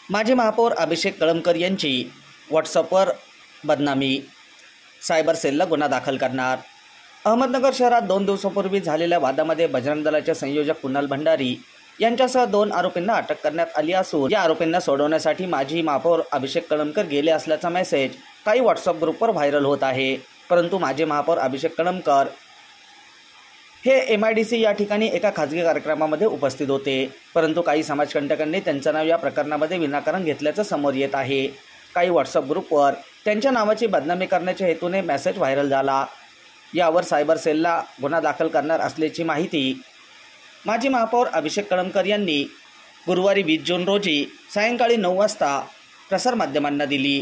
माजी महापौर अभिषेक कळमकर यांची व्हॉट्सअपवर बदनामी, सायबर सेलला गुन्हा दाखल करणार। अहमदनगर शहरात 2 दिवसांपूर्वी झालेल्या वादामध्ये बजरंग दलाचे संयोजक कुणाल भंडारी यांच्यासह 2 आरोपींना अटक करण्यात आली असून या आरोपींना सोडवण्यासाठी माजी महापौर अभिषेक कळमकर गेले असल्याचा मेसेज काही व्हॉट्सअप ग्रुपवर व्हायरल होत आहे। परंतु माजी महापौर अभिषेक कळमकर हे MIDC या ठिकाणी एका खाजगी कार्यक्रमामध्ये उपस्थित होते, परंतु काही समाजकंटकांनी त्यांचं नाव या प्रकरणामध्ये विनाकारण घेतल्याचं समोर येत आहे। काही व्हॉट्सअप ग्रुपवर त्यांच्या नावाची बदनामी करण्याच्या हेतूने मेसेज व्हायरल झाला। यावर सायबर सेलला गुन्हा दाखल करणार असल्याची माहिती माजी महापौर अभिषेक कळमकर यांनी गुरुवारी 20 जून रोजी सायंकाळी 9 वाजता प्रसारमाध्यमांना दिली।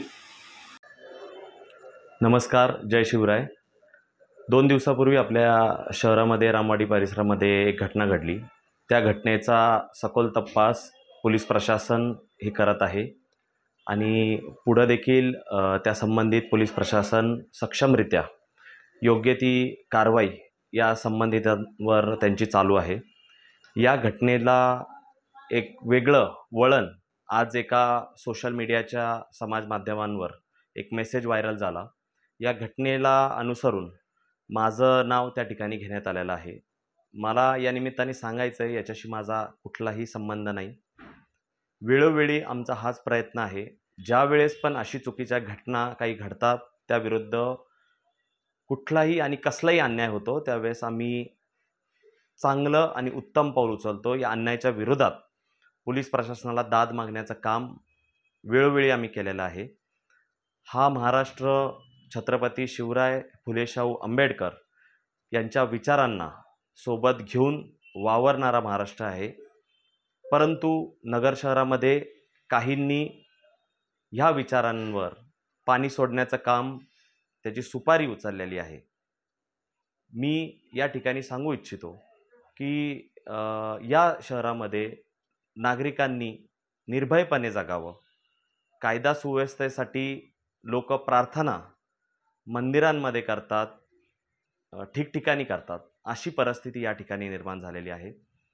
नमस्कार, जय शिवराय। 2 दिवसापूर्वी आपल्या शहरामध्ये रामवाडी परिसरामध्ये एक घटना घडली। त्या घटनेचा सखोल तपास पोलीस प्रशासन हे करत आहे आणि पुढे देखील त्या संबंधित पोलीस प्रशासन सक्षमरित्या योग्य ती कारवाई या संबंधितांवर त्यांची चालू आहे। या घटनेला एक वेगळं वळण आज एका सोशल मीडियाच्या समाज माध्यमांवर एक मेसेज व्हायरल झाला। या घटनेला अनुसरून माझं नाव त्या ठिकाणी घेण्यात आलेलं आहे। मला या निमित्ताने सांगायचं आहे, याच्याशी माझा कुठलाही संबंध नाही। वेळोवेळी आमचा हाच प्रयत्न आहे, ज्या वेळेस पण अशी चुकीच्या घटना काही घडतात त्याविरुद्ध कुठलाही आणि कसलाही अन्याय होतो त्यावेळेस आम्ही चांगलं आणि उत्तम पाऊल उचलतो। या अन्यायाच्या विरोधात पोलीस प्रशासनाला दाद मागण्याचं काम वेळोवेळी आम्ही केलेलं आहे। हा महाराष्ट्र छत्रपती शिवराय फुले शाहू आंबेडकर यांच्या विचारांना सोबत घेऊन वावरणारा महाराष्ट्र आहे, परंतु नगर शहरामध्ये काहींनी ह्या विचारांवर पाणी सोडण्याचं काम, त्याची सुपारी उचललेली आहे। मी या ठिकाणी सांगू इच्छितो की या शहरामध्ये नागरिकांनी निर्भयपणे जगावं। कायदा सुव्यवस्थेसाठी लोक प्रार्थना मंदिरांमध्ये करतात, ठिकठिकाणी करतात, अशी परिस्थिती या ठिकाणी निर्माण झालेली आहे।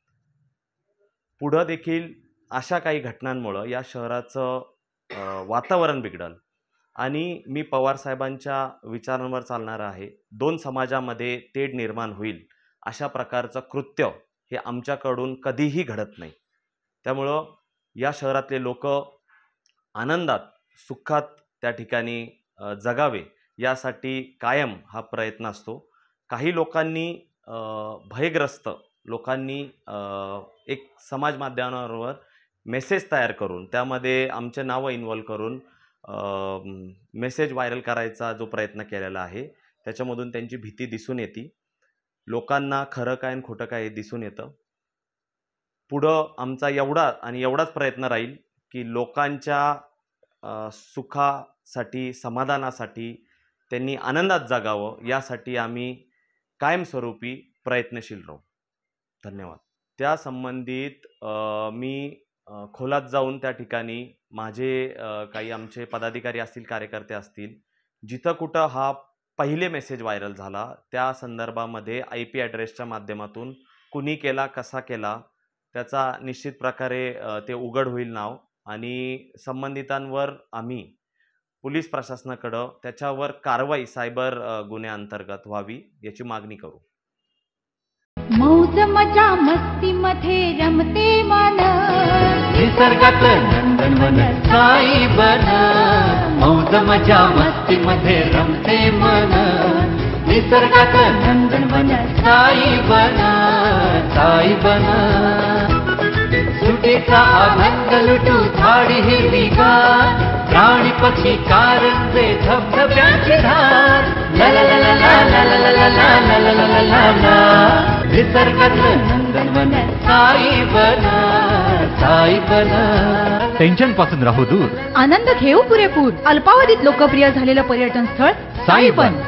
पुढे देखील अशा काही घटनांमुळं या शहराचं वातावरण बिघडल आणि मी पवार साहेबांच्या विचारांवर चालणार आहे। 2 समाजामध्ये तेढ निर्माण होईल अशा प्रकारचं कृत्य हे आमच्याकडून कधीही घडत नाही। त्यामुळं या शहरातले लोक आनंदात सुखात त्या ठिकाणी जगावे यासाठी कायम हा प्रयत्न असतो। काही लोकांनी भयग्रस्त लोकांनी एक समाज माध्यमांवर मेसेज तयार करून त्यामध्ये आमचे नावं इन्व्हॉल्व करून मेसेज व्हायरल करायचा जो प्रयत्न केलेला आहे त्याच्यामधून त्यांची भीती दिसून येते। लोकांना खरं काय आणि खोटं काय दिसून येतं। पुढं आमचा एवढाच प्रयत्न राहील की लोकांच्या सुखासाठी, समाधानासाठी, त्यांनी आनंदात जगावं यासाठी आम्ही कायमस्वरूपी प्रयत्नशील राहू। धन्यवाद। त्या संबंधित मी खोलात जाऊन त्या ठिकाणी माझे काही आमचे पदाधिकारी असतील, कार्यकर्ते असतील, जिथं कुठं हा पहिले मेसेज व्हायरल झाला त्या संदर्भामध्ये IP ॲड्रेसच्या माध्यमातून कुणी केला, कसा केला त्याचा निश्चित प्रकारे ते उघड होईल नाव आणि संबंधितांवर आम्ही पोलीस प्रशासनाकडं त्याच्यावर कारवाई सायबर गुन्ह्यांतर्गत व्हावी याची मागणी करू। मौज मजा मस्ती मध्ये रमते मन, निसर्गात नंदनवन साई बन। मौज मजा मस्ती मध्ये रमते मन, निसर्गात नंदनवन साई बन, साई बन। सुटीचा आनंद लुटू झाडी हिरवीगार, प्राणी पक्षी कारंजे धबधब्याची धार। ला ला ला ला ला ला ला ला ला ला ला ला ला। निसर्गातलं नंदनवन साई बन, साई बन। टेन्शन पासून राहू दूर, आनंद घेऊ पुरेपूर। अल्पावधीत लोकप्रिय झालेलं पर्यटन स्थळ साई बन।